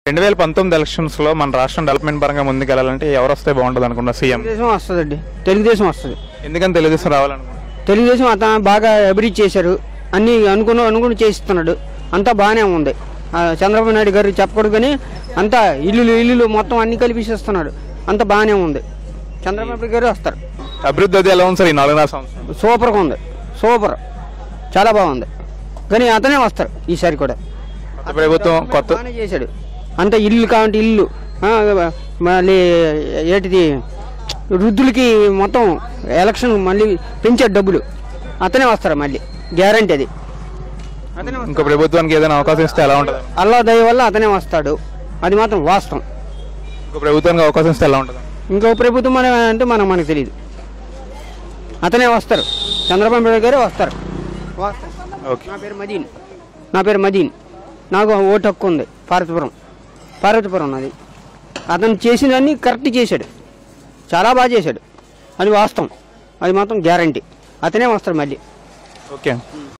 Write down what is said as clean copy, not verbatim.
2019 ఎలక్షన్స్లో మన రాష్ట్రం డెవలప్మెంట్ పరంగా ముందుకెళ్ళాలంటే ఎవరు వస్తే బాగుంటుంది అనుకున్నా? సీఎం తెలుగుదేశం వస్తుందండి. తెలుగుదేశం వస్తుంది. ఎందుకని తెలుగుదేశం రావాలనుకున్నా? తెలుగుదేశం అతను బాగా అభివృద్ధి చేశారు. అన్నీ అనుకుని చేయిస్తున్నాడు. అంతా బాగానే ఉంది. చంద్రబాబు నాయుడు గారు చెప్పకూడదు కానీ అంతా ఇల్లులు మొత్తం అన్ని కల్పిస్తున్నాడు. అంతా బాగానే ఉంది. చంద్రబాబు గారు వస్తారు. అభివృద్ధి అది ఎలా ఉంది సార్ ఈ 4.5 సంవత్సరాలు? సూపర్గా ఉంది. సూపర్, చాలా బాగుంది. కానీ అతనే వస్తారు ఈసారి కూడా. ప్రభుత్వం కొత్త బాగానే చేశాడు. అంత ఇల్లు కావంటే ఇల్లు, మళ్ళీ ఏంటిది వృద్ధులకి మొత్తం ఎలక్షన్ మళ్ళీ పెంచాడు డబ్బులు. అతనే వస్తారు మళ్ళీ, గ్యారంటీ అది. ఇంకో ప్రభుత్వానికి ఏదైనా అవకాశం ఇస్తే ఎలా ఉంటుంది? అల్లా దయ వల్ల అతనే వస్తాడు. అది మాత్రం వాస్తవం. ఇంకో ప్రభుత్వానికి అవకాశం ఇస్తే ఎలా ఉంటుంది? ఇంకో ప్రభుత్వం అంటే మనకు తెలియదు. అతనే వస్తారు. చంద్రబాబు నాయుడు గారే వస్తారు. ఓకే. నా పేరు మదీన్. నాకు ఓటు హక్కు ఉంది. పార్వతీపురం అది. అతను చేసినవన్నీ కరెక్ట్ చేశాడు. చాలా బాగా చేశాడు. అది వాస్తవం. అది మాత్రం గ్యారంటీ. అతనే వస్తాడు మళ్ళీ. ఓకే.